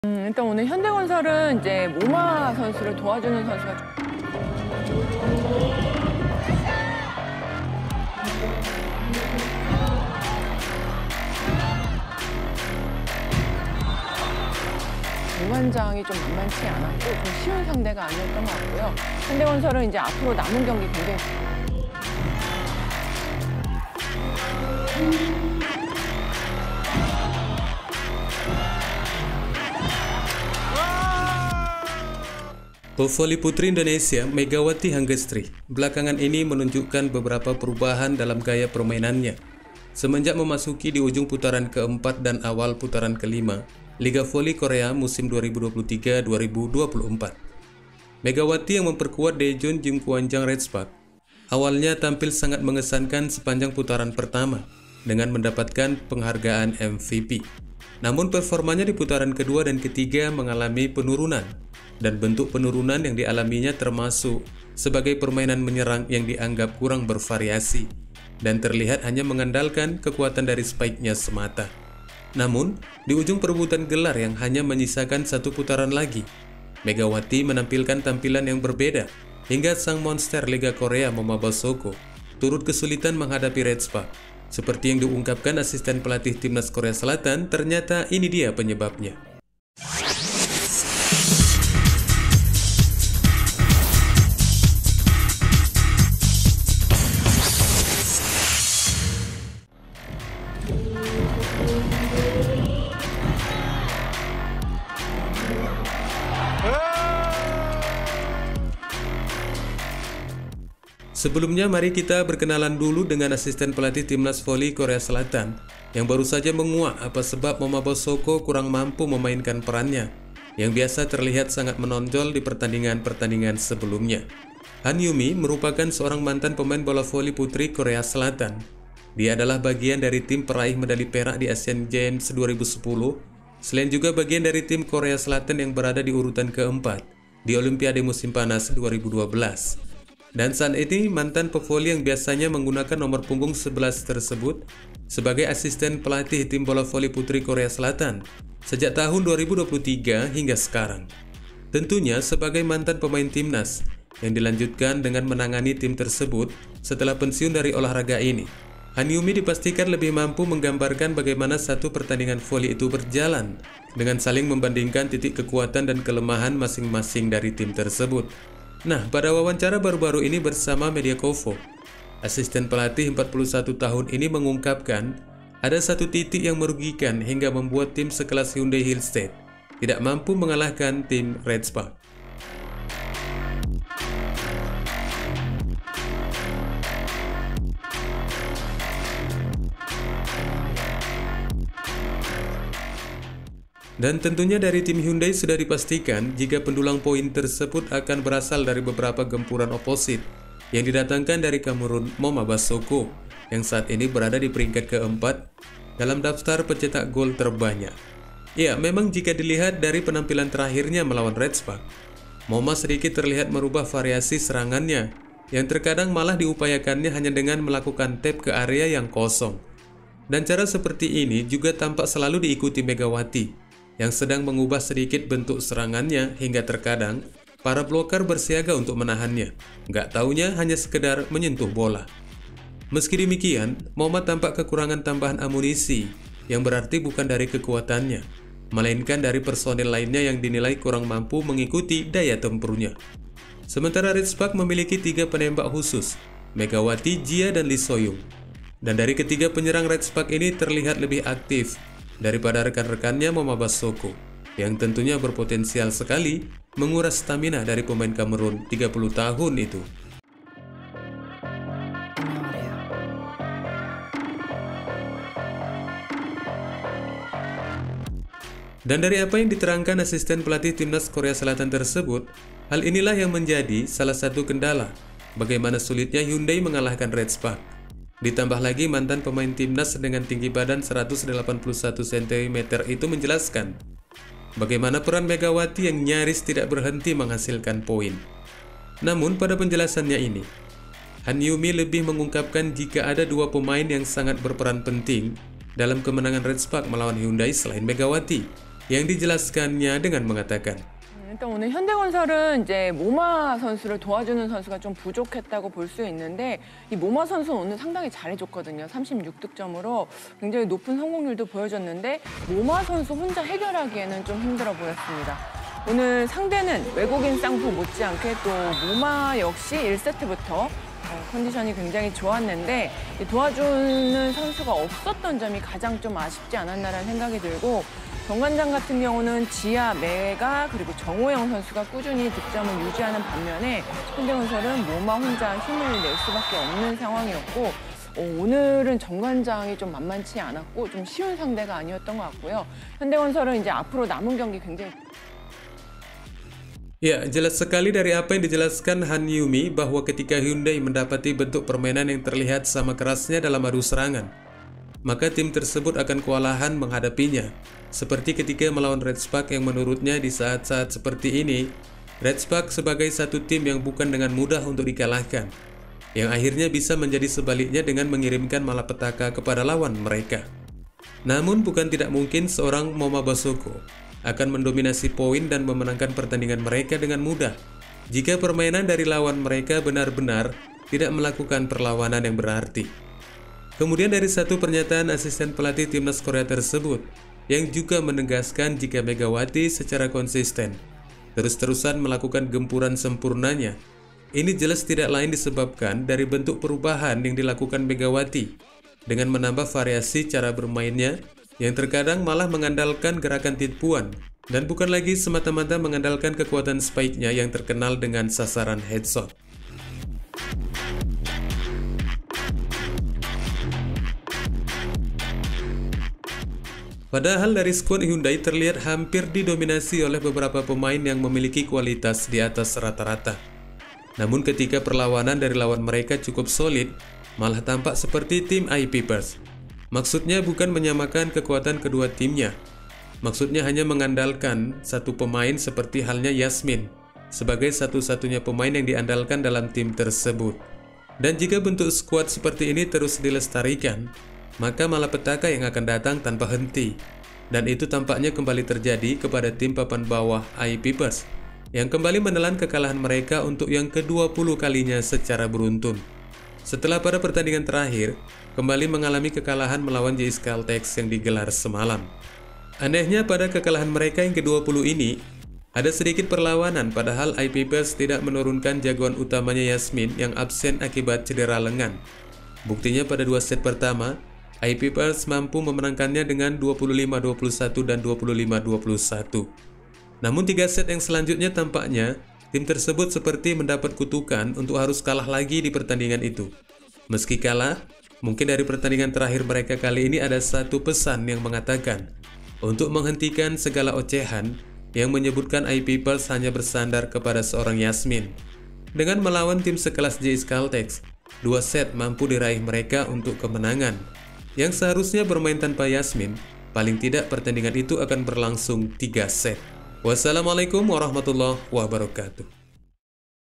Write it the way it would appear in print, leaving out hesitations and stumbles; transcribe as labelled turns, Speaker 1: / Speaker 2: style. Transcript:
Speaker 1: 일단 오늘 현대건설은 이제 모마 선수를 도와주는 선수가 모만장이 좀 만만치 않았고 좀 쉬운 상대가 아니었던 것 같고요. 현대건설은 이제 앞으로 남은 경기 굉장히
Speaker 2: Pevoli putri Indonesia Megawati Hangestri belakangan ini menunjukkan beberapa perubahan dalam gaya permainannya semenjak memasuki di ujung putaran keempat dan awal putaran kelima Liga Voli Korea musim 2023-2024. Megawati yang memperkuat Daejeon Jingkwanjang Red Spark awalnya tampil sangat mengesankan sepanjang putaran pertama dengan mendapatkan penghargaan MVP. Namun performanya di putaran kedua dan ketiga mengalami penurunan. Dan bentuk penurunan yang dialaminya termasuk sebagai permainan menyerang yang dianggap kurang bervariasi dan terlihat hanya mengandalkan kekuatan dari spike-nya semata. Namun, di ujung perebutan gelar yang hanya menyisakan satu putaran lagi, Megawati menampilkan tampilan yang berbeda hingga sang monster Liga Korea Moma Basoko turut kesulitan menghadapi Red Spark. Seperti yang diungkapkan asisten pelatih timnas Korea Selatan, ternyata ini dia penyebabnya. Sebelumnya mari kita berkenalan dulu dengan asisten pelatih timnas voli Korea Selatan yang baru saja menguak apa sebab Moma Basoko kurang mampu memainkan perannya yang biasa terlihat sangat menonjol di pertandingan-pertandingan sebelumnya. Han Yumi merupakan seorang mantan pemain bola voli putri Korea Selatan. Dia adalah bagian dari tim peraih medali perak di Asian Games 2010, selain juga bagian dari tim Korea Selatan yang berada di urutan keempat di Olimpiade musim panas 2012. Dan saat ini mantan pevoli yang biasanya menggunakan nomor punggung 11 tersebut sebagai asisten pelatih tim bola voli putri Korea Selatan sejak tahun 2023 hingga sekarang. Tentunya sebagai mantan pemain timnas yang dilanjutkan dengan menangani tim tersebut setelah pensiun dari olahraga ini. Han Yumi dipastikan lebih mampu menggambarkan bagaimana satu pertandingan voli itu berjalan dengan saling membandingkan titik kekuatan dan kelemahan masing-masing dari tim tersebut. Nah, pada wawancara baru-baru ini bersama Media Kovo, asisten pelatih 41 tahun ini mengungkapkan ada satu titik yang merugikan hingga membuat tim sekelas Hyundai Hillstead tidak mampu mengalahkan tim Red Spark. Dan tentunya dari tim Hyundai sudah dipastikan jika pendulang poin tersebut akan berasal dari beberapa gempuran oposit yang didatangkan dari Kamerun Moma Basoko yang saat ini berada di peringkat keempat dalam daftar pencetak gol terbanyak. Ya, memang jika dilihat dari penampilan terakhirnya melawan Red Spark, Moma sedikit terlihat merubah variasi serangannya yang terkadang malah diupayakannya hanya dengan melakukan tap ke area yang kosong. Dan cara seperti ini juga tampak selalu diikuti Megawati yang sedang mengubah sedikit bentuk serangannya hingga terkadang para bloker bersiaga untuk menahannya. Nggak taunya hanya sekedar menyentuh bola. Meski demikian, Moma tampak kekurangan tambahan amunisi yang berarti bukan dari kekuatannya, melainkan dari personil lainnya yang dinilai kurang mampu mengikuti daya tempurnya. Sementara Red Spark memiliki 3 penembak khusus, Megawati, Jia, dan Lee Soyung. Dan dari ketiga penyerang Red Spark ini terlihat lebih aktif daripada rekan-rekannya Moma Basoko yang tentunya berpotensial sekali menguras stamina dari pemain Kamerun 30 tahun itu. Dan dari apa yang diterangkan asisten pelatih timnas Korea Selatan tersebut, hal inilah yang menjadi salah satu kendala bagaimana sulitnya Hyundai mengalahkan Red Spark. Ditambah lagi mantan pemain timnas dengan tinggi badan 181 cm itu menjelaskan bagaimana peran Megawati yang nyaris tidak berhenti menghasilkan poin. Namun pada penjelasannya ini, Han Yumi lebih mengungkapkan jika ada 2 pemain yang sangat berperan penting dalam kemenangan Red Spark melawan Hyundai selain Megawati, yang dijelaskannya dengan mengatakan,
Speaker 1: 일단 오늘 현대건설은 이제 모마 선수를 도와주는 선수가 좀 부족했다고 볼 수 있는데 이 모마 선수는 오늘 상당히 잘해줬거든요. 36득점으로 굉장히 높은 성공률도 보여줬는데 모마 선수 혼자 해결하기에는 좀 힘들어 보였습니다. 오늘 상대는 외국인 쌍포 못지않게 또 모마 역시 1세트부터 컨디션이 굉장히 좋았는데 도와주는 선수가 없었던 점이 가장 좀 아쉽지 않았나라는 생각이 들고 정관장 같은 경우는 지아, 메가 그리고 정호영 선수가 꾸준히 득점을 유지하는 반면에 현대건설은 모마 혼자 힘을 낼 수밖에 없는 상황이었고 오늘은 정관장이 좀 만만치 않았고 좀 쉬운 상대가 아니었던 것 같고요. 현대건설은 이제 앞으로 남은 경기 굉장히
Speaker 2: Ya, jelas sekali dari apa yang dijelaskan Han Yumi bahwa ketika Hyundai mendapati bentuk permainan yang terlihat sama kerasnya dalam adu serangan, maka tim tersebut akan kewalahan menghadapinya. Seperti ketika melawan Red Spark yang menurutnya di saat-saat seperti ini, Red Spark sebagai satu tim yang bukan dengan mudah untuk dikalahkan, yang akhirnya bisa menjadi sebaliknya dengan mengirimkan malapetaka kepada lawan mereka. Namun bukan tidak mungkin seorang Moma Basoko akan mendominasi poin dan memenangkan pertandingan mereka dengan mudah jika permainan dari lawan mereka benar-benar tidak melakukan perlawanan yang berarti. Kemudian dari satu pernyataan asisten pelatih timnas Korea tersebut yang juga menegaskan jika Megawati secara konsisten terus-terusan melakukan gempuran sempurnanya, ini jelas tidak lain disebabkan dari bentuk perubahan yang dilakukan Megawati dengan menambah variasi cara bermainnya yang terkadang malah mengandalkan gerakan tipuan dan bukan lagi semata-mata mengandalkan kekuatan spike-nya yang terkenal dengan sasaran headshot. Padahal dari skuad Hyundai terlihat hampir didominasi oleh beberapa pemain yang memiliki kualitas di atas rata-rata. Namun ketika perlawanan dari lawan mereka cukup solid, malah tampak seperti tim IPPers. Maksudnya bukan menyamakan kekuatan kedua timnya. Maksudnya hanya mengandalkan satu pemain seperti halnya Yasmin sebagai satu-satunya pemain yang diandalkan dalam tim tersebut. Dan jika bentuk skuad seperti ini terus dilestarikan, maka malapetaka yang akan datang tanpa henti. Dan itu tampaknya kembali terjadi kepada tim papan bawah IPPers yang kembali menelan kekalahan mereka untuk yang ke-20 kalinya secara beruntun. Setelah pada pertandingan terakhir, kembali mengalami kekalahan melawan JS Caltex yang digelar semalam. Anehnya pada kekalahan mereka yang ke-20 ini, ada sedikit perlawanan padahal IPPers tidak menurunkan jagoan utamanya Yasmin yang absen akibat cedera lengan. Buktinya pada 2 set pertama, IPPers mampu memenangkannya dengan 25-21 dan 25-21. Namun 3 set yang selanjutnya tampaknya tim tersebut seperti mendapat kutukan untuk harus kalah lagi di pertandingan itu. Meski kalah, mungkin dari pertandingan terakhir mereka kali ini ada satu pesan yang mengatakan untuk menghentikan segala ocehan yang menyebutkan IPPers hanya bersandar kepada seorang Yasmin. Dengan melawan tim sekelas JS Caltex, 2 set mampu diraih mereka untuk kemenangan. Yang seharusnya bermain tanpa Yasmin, paling tidak pertandingan itu akan berlangsung 3 set. Wassalamualaikum warahmatullahi wabarakatuh.